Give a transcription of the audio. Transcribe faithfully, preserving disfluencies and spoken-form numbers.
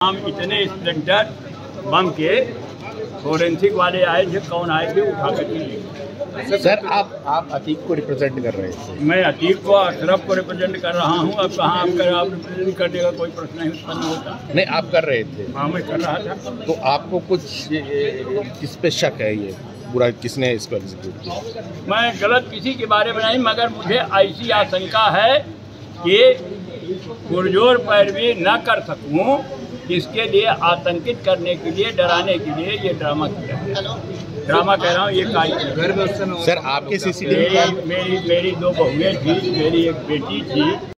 हम इतने स्प्लेंडर बम के फोरेंसिक वाले आए थे, कौन आए थे उठा कर। सर आप आप अतीक को रिप्रेजेंट कर रहे थे? मैं अतीक को अशरफ को रिप्रेजेंट कर रहा हूं। अब कहाँ आप कर आप रिप्रेजेंट करने का कोई प्रश्न नहीं उत्पन्न होता। नहीं, आप कर रहे थे। हाँ, मैं कर रहा था। तो आपको कुछ किस पे शक है? ये पूरा किसने इसको एग्जीक्यूट किया? मैं गलत किसी के बारे में नहीं, मगर मुझे ऐसी आशंका है कि पुरजोर पैरवी न कर सकूं, इसके लिए आतंकित करने के लिए, डराने के लिए ये ड्रामा किया गया। ड्रामा कह रहा हूँ, ये कार्य। सर आपके सीसीटीवी मेरी मेरी मेरी दो बहुएं थी, मेरी एक बेटी थी।